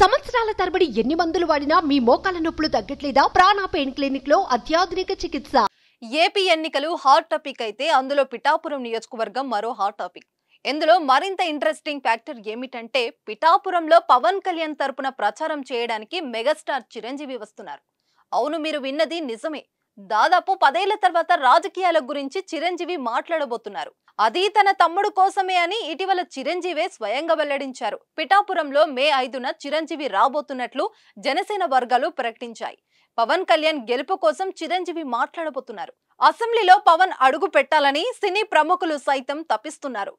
సంవత్సరాల తరబడి ఎన్ని మందులు వాడినా మీ మోకాల నొప్పులు తగ్గట్లేదా? ప్రాణ పెయిన్ క్లినిక్ లో అత్యాధునిక చికిత్స. ఏపీ ఎన్నికలు హాట్ టాపిక్ అయితే అందులో పిఠాపురం నియోజకవర్గం మరో హాట్ టాపిక్. ఇందులో మరింత ఇంట్రెస్టింగ్ ఫ్యాక్టర్ ఏమిటంటే పిఠాపురంలో పవన్ కళ్యాణ్ తరపున ప్రచారం చేయడానికి మెగాస్టార్ చిరంజీవి వస్తున్నారు. అవును, మీరు విన్నది నిజమే. దాదాపు 10 ఏళ్ల తర్వాత రాజకీయాల గురించి చిరంజీవి మాట్లాడబోతున్నారు. అది తన తమ్ముడు కోసమే అని ఇటీవల చిరంజీవే స్వయంగా వెల్లడించారు. పిఠాపురంలో మే 5న చిరంజీవి రాబోతున్నట్లు జనసేన వర్గాలు ప్రకటించాయి. పవన్ కళ్యాణ్ గెలుపు కోసం చిరంజీవి మాట్లాడబోతున్నారు. అసెంబ్లీలో పవన్ అడుగు పెట్టాలని సినీ ప్రముఖులు సైతం తపిస్తున్నారు.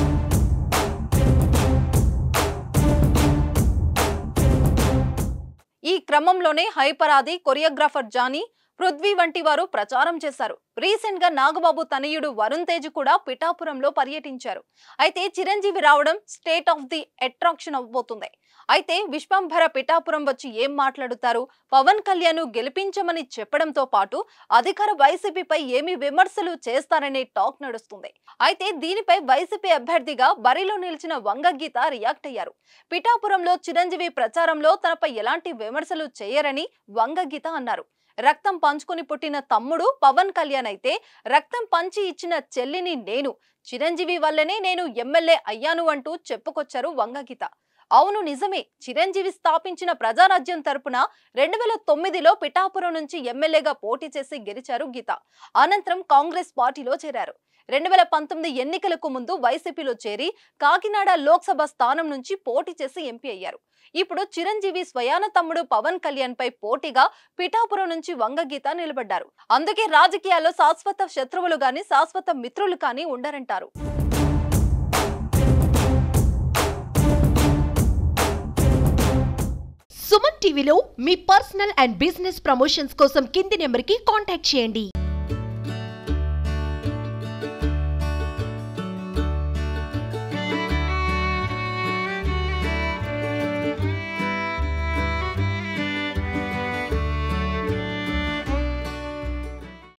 ఈ క్రమంలోనే హైపరాది, కొరియోగ్రాఫర్ జానీ, పృథ్వీ వంటి వారు ప్రచారం చేశారు. రీసెంట్ గా నాగబాబు తనయుడు వరుణ్ తేజ్ కూడా పిఠాపురంలో పర్యటించారు. అయితే చిరంజీవి రావడం స్టేట్ ఆఫ్ ది అట్రాక్షన్ అవబోతుంది. అయితే విశ్వంభర పిఠాపురం వచ్చి ఏం మాట్లాడుతారు, పవన్ కళ్యాణ్ గెలిపించమని చెప్పడంతో పాటు అధికార వైసీపీపై ఏమి విమర్శలు చేస్తారనే టాక్ నడుస్తుంది. అయితే దీనిపై వైసీపీ అభ్యర్థిగా బరిలో నిలిచిన వంగగీత రియాక్ట్ అయ్యారు. పిఠాపురంలో చిరంజీవి ప్రచారంలో తనపై ఎలాంటి విమర్శలు చేయరని వంగగీత అన్నారు. రక్తం పంచుకొని పుట్టిన తమ్ముడు పవన్ కళ్యాణ్ అయితే రక్తం పంచి ఇచ్చిన చెల్లిని నేను, చిరంజీవి వల్లనే నేను ఎమ్మెల్యే అయ్యాను అంటూ చెప్పుకొచ్చారు వంగగీత. అవును నిజమే, చిరంజీవి స్థాపించిన ప్రజారాజ్యం తరపున 2009లో పిఠాపురం నుంచి ఎమ్మెల్యేగా పోటీ చేసి గెలిచారు గీత. అనంతరం కాంగ్రెస్ పార్టీలో చేరారు. 2019 ఎన్నికలకు ముందు వైసీపీలో చేరి కాకినాడ లోక్సభ స్థానం నుంచి పోటీ చేసి ఎంపీ అయ్యారు. ఇప్పుడు చిరంజీవి స్వయాన తమ్ముడు పవన్ కళ్యాణ్ పై పోటీగా పిఠాపురం నుంచి వంగగీత నిలబడ్డారు. అందుకే రాజకీయాల్లో శాశ్వత శత్రువులు గాని శాశ్వత మిత్రులు కానీ ఉండరంటారు. సుమన్ టీవీలో మీ పర్సనల్ అండ్ బిజినెస్ ప్రమోషన్స్ కోసం కింది నెంబర్కి కాంటాక్ట్ చేయండి.